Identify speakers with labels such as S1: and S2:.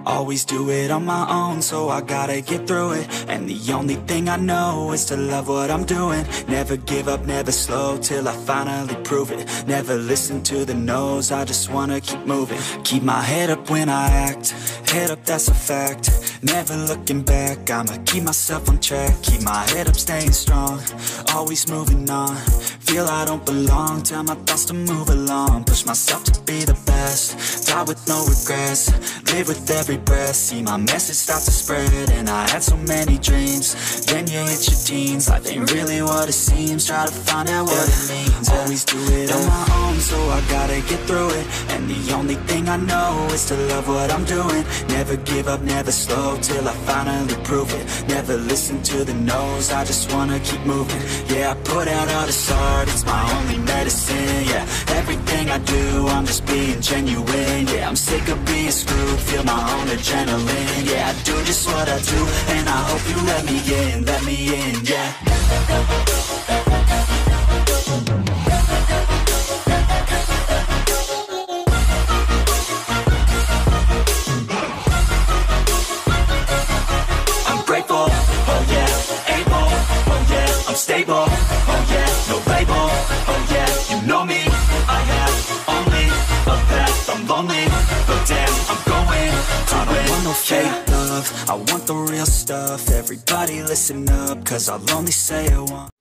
S1: Always do it on my own, so I gotta get through it. And the only thing I know is to love what I'm doing. Never give up, never slow, till I finally prove it. Never listen to the no's, I just wanna keep moving. Keep my head up when I act, head up, that's a fact. Never looking back, I'ma keep myself on track. Keep my head up, staying strong, always moving on. Feel I don't belong, tell my thoughts to move along. Push myself to be the best, die with no regrets. Live with every breath, see my message start to spread. And I had so many dreams, then you hit your teens. Life ain't really what it seems, try to find out what it means. Always do it on my own, so I gotta get through it. And the only thing I know is to love what I'm doing. Never give up, never slow, till I finally prove it. Never listen to the no's, I just wanna keep moving. Yeah, I put out all this art, it's my only medicine. Yeah, everything I do, I'm just being genuine. Yeah, I'm sick of being screwed, feel my own adrenaline. Yeah, I do just what I do, and I hope you let me in, yeah. Stable, oh yeah, no label, oh yeah, you know me. I have only a path, I'm lonely, but damn, I'm going to I don't want no fake love, I want the real stuff. Everybody listen up, cause I'll only say it once.